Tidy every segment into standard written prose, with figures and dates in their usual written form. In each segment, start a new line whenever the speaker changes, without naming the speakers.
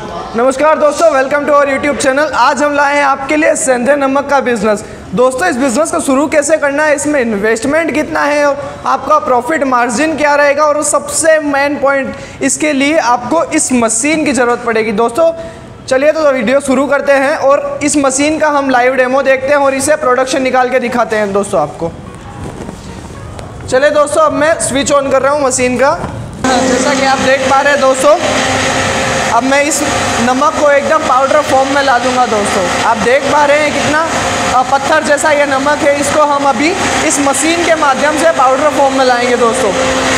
नमस्कार दोस्तों, welcome to our YouTube channel. आज हम लाए हैं आपके लिए सेंधे नमक का बिजनेस। दोस्तों, इस बिज़नेस को शुरू कैसे करना है, इसमें इन्वेस्टमेंट कितना है, आपका प्रॉफिट मार्जिन क्या रहेगा, और सबसे मेन पॉइंट, इसके लिए आपको इस मशीन की ज़रूरत पड़ेगी। दोस्तों चलिए तो वीडियो शुरू करते हैं और इस मशीन का हम लाइव डेमो देखते हैं और इसे प्रोडक्शन निकाल के दिखाते हैं दोस्तों आपको। चलिए दोस्तों, अब मैं स्विच ऑन कर रहा हूँ मशीन का। जैसा कि आप देख पा रहे हैं दोस्तों, अब मैं इस नमक को एकदम पाउडर फॉर्म में ला दूंगा। दोस्तों आप देख पा रहे हैं कितना पत्थर जैसा ये नमक है। इसको हम अभी इस मशीन के माध्यम से पाउडर फॉर्म में लाएंगे दोस्तों।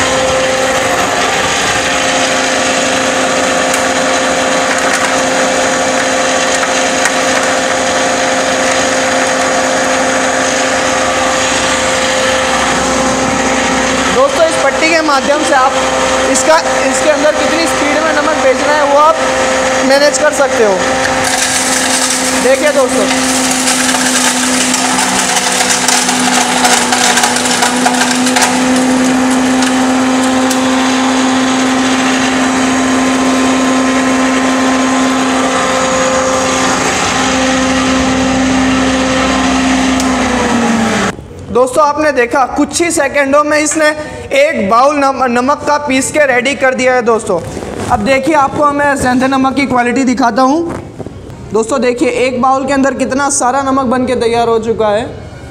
दोस्तों इस पट्टी के माध्यम से आप इसके अंदर कितनी स्पीड में नमक भेजना है वो आप मैनेज कर सकते हो। देखिए दोस्तों, दोस्तों आपने देखा कुछ ही सेकंडों में इसने एक बाउल नमक का पीस के रेडी कर दिया है दोस्तों। अब देखिए, आपको मैं सेंधे नमक की क्वालिटी दिखाता हूँ। दोस्तों देखिए, एक बाउल के अंदर कितना सारा नमक बन के तैयार हो चुका है।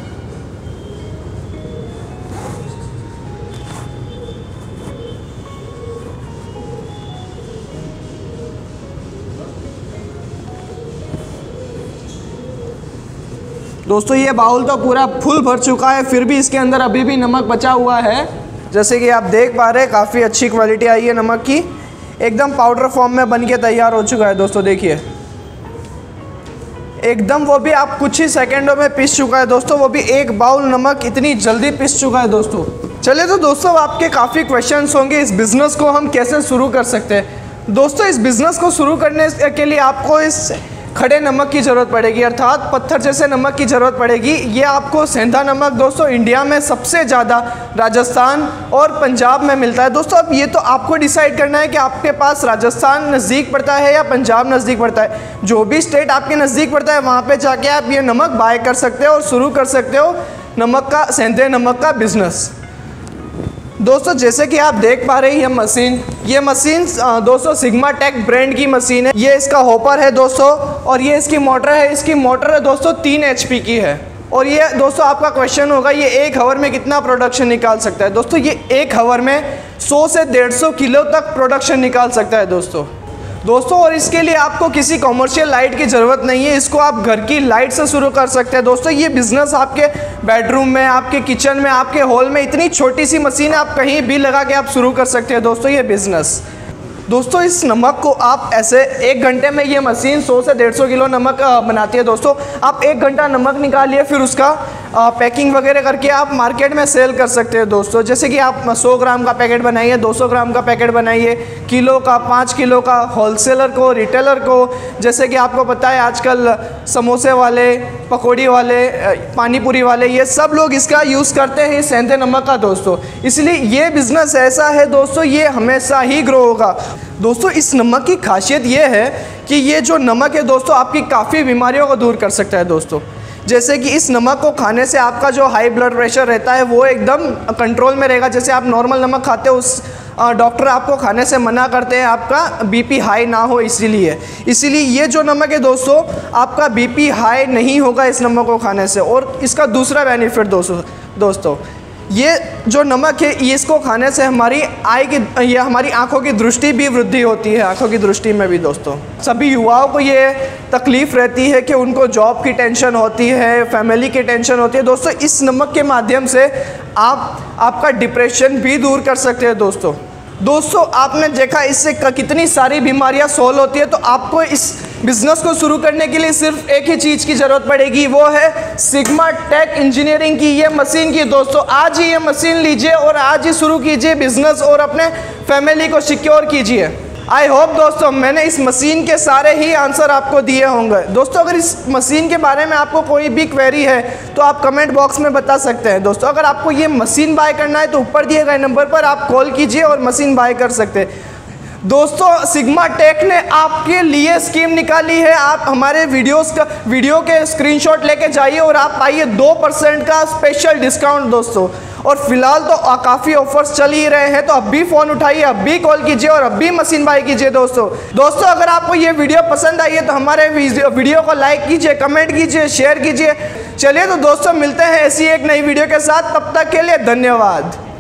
दोस्तों ये बाउल तो पूरा फुल भर चुका है, फिर भी इसके अंदर अभी भी नमक बचा हुआ है। जैसे कि आप देख पा रहे हैं, काफ़ी अच्छी क्वालिटी आई है नमक की, एकदम पाउडर फॉर्म में बन के तैयार हो चुका है दोस्तों। देखिए एकदम, वो भी आप कुछ ही सेकंडों में पिस चुका है दोस्तों। वो भी एक बाउल नमक इतनी जल्दी पिस चुका है दोस्तों। चलिए तो दोस्तों, आपके काफ़ी क्वेश्चंस होंगे इस बिज़नेस को हम कैसे शुरू कर सकते हैं। दोस्तों इस बिज़नेस को शुरू करने के लिए आपको इस खड़े नमक की ज़रूरत पड़ेगी, अर्थात पत्थर जैसे नमक की ज़रूरत पड़ेगी। ये आपको सेंधा नमक दोस्तों इंडिया में सबसे ज़्यादा राजस्थान और पंजाब में मिलता है दोस्तों। अब ये तो आपको डिसाइड करना है कि आपके पास राजस्थान नज़दीक पड़ता है या पंजाब नज़दीक पड़ता है। जो भी स्टेट आपके नज़दीक पड़ता है वहाँ पे जाके आप ये नमक बाय कर सकते हो और शुरू कर सकते हो नमक का, सेंधे नमक का बिज़नेस। दोस्तों जैसे कि आप देख पा रहे हैं ये मशीन दोस्तों सिग्मा टेक ब्रांड की मशीन है। ये इसका हॉपर है दोस्तों, और ये इसकी मोटर है। इसकी मोटर है दोस्तों 3 HP की है। और ये दोस्तों आपका क्वेश्चन होगा, ये 1 आवर में कितना प्रोडक्शन निकाल सकता है। दोस्तों ये 1 आवर में 100 से 150 किलो तक प्रोडक्शन निकाल सकता है दोस्तों। और इसके लिए आपको किसी कॉमर्शियल लाइट की ज़रूरत नहीं है। इसको आप घर की लाइट से शुरू कर सकते हैं दोस्तों। ये बिज़नेस आपके बेडरूम में, आपके किचन में, आपके हॉल में, इतनी छोटी सी मशीन है, आप कहीं भी लगा के आप शुरू कर सकते हैं दोस्तों ये बिज़नेस। दोस्तों इस नमक को आप ऐसे 1 घंटे में, ये मशीन 100 से 150 किलो नमक बनाती है दोस्तों। आप 1 घंटा नमक निकालिए, फिर उसका पैकिंग वगैरह करके आप मार्केट में सेल कर सकते हैं दोस्तों। जैसे कि आप 100 ग्राम का पैकेट बनाइए, 200 ग्राम का पैकेट बनाइए, किलो का, 5 किलो का, होलसेलर को, रिटेलर को। जैसे कि आपको पता है आजकल समोसे वाले, पकौड़ी वाले, पानीपुरी वाले, ये सब लोग इसका यूज़ करते हैं सेंधे नमक का दोस्तों। इसलिए ये बिज़नेस ऐसा है दोस्तों, ये हमेशा ही ग्रो होगा दोस्तों। इस नमक की खासियत ये है कि ये जो नमक है दोस्तों, आपकी काफ़ी बीमारियों को दूर कर सकता है दोस्तों। जैसे कि इस नमक को खाने से आपका जो हाई ब्लड प्रेशर रहता है वो एकदम कंट्रोल में रहेगा। जैसे आप नॉर्मल नमक खाते हो, उस डॉक्टर आपको खाने से मना करते हैं आपका BP हाई ना हो, इसीलिए ये जो नमक है दोस्तों, आपका BP हाई नहीं होगा इस नमक को खाने से। और इसका दूसरा बेनिफिट दोस्तों, ये जो नमक है, ये इसको खाने से हमारी हमारी आंखों की दृष्टि भी वृद्धि होती है, आंखों की दृष्टि में भी दोस्तों। सभी युवाओं को ये तकलीफ़ रहती है कि उनको जॉब की टेंशन होती है, फैमिली की टेंशन होती है दोस्तों। इस नमक के माध्यम से आपका डिप्रेशन भी दूर कर सकते हैं दोस्तों। आपने देखा इससे कितनी सारी बीमारियां सॉल्व होती है। तो आपको इस बिज़नेस को शुरू करने के लिए सिर्फ एक ही चीज़ की ज़रूरत पड़ेगी, वो है सिग्मा टेक इंजीनियरिंग की ये मशीन की दोस्तों। आज ही ये मशीन लीजिए और आज ही शुरू कीजिए बिज़नेस और अपने फैमिली को सिक्योर कीजिए। आई होप दोस्तों मैंने इस मशीन के सारे ही आंसर आपको दिए होंगे दोस्तों। अगर इस मशीन के बारे में आपको कोई भी क्वेरी है तो आप कमेंट बॉक्स में बता सकते हैं दोस्तों। अगर आपको ये मशीन बाय करना है तो ऊपर दिए गए नंबर पर आप कॉल कीजिए और मशीन बाय कर सकते हैं दोस्तों सिग्मा टेक ने आपके लिए स्कीम निकाली है। आप हमारे वीडियो के स्क्रीनशॉट लेके जाइए और आप पाइए 2% का स्पेशल डिस्काउंट दोस्तों। और फिलहाल तो काफ़ी ऑफर्स चल ही रहे हैं, तो अब भी फ़ोन उठाइए, अब भी कॉल कीजिए और अब भी मशीन बाय कीजिए दोस्तों। अगर आपको ये वीडियो पसंद आई है तो हमारे वीडियो को लाइक कीजिए, कमेंट कीजिए, शेयर कीजिए। चलिए तो दोस्तों मिलते हैं ऐसी एक नई वीडियो के साथ, तब तक के लिए धन्यवाद।